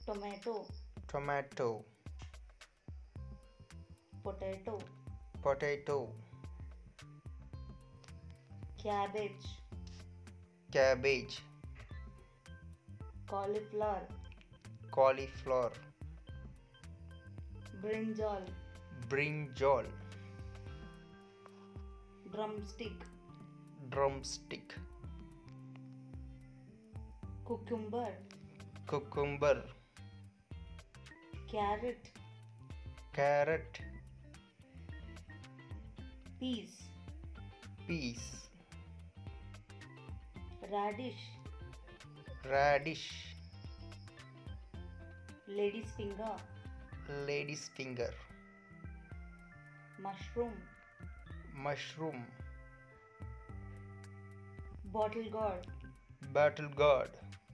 tomato, tomato, potato, potato, cabbage, cabbage, cauliflower, cauliflower, brinjal, brinjal, drumstick, drumstick, cucumber, cucumber, carrot, carrot, peas, peas, radish, radish, lady's finger, lady's finger, mushroom, mushroom, bottle gourd, battle gourd,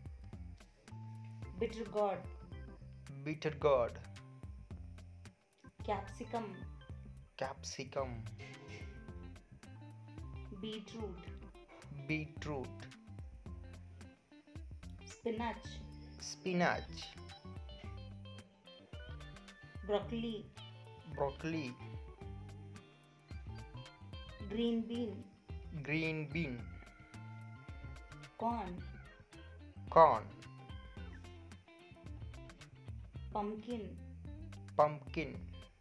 bitter gourd, bitter gourd, capsicum, capsicum, beetroot, beetroot, spinach, spinach, broccoli, broccoli, green bean, green bean, corn, corn, pumpkin, pumpkin,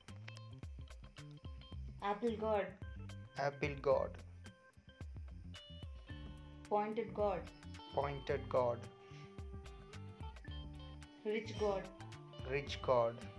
apple gourd, apple gourd, pointed gourd, pointed gourd, rich gourd, rich gourd,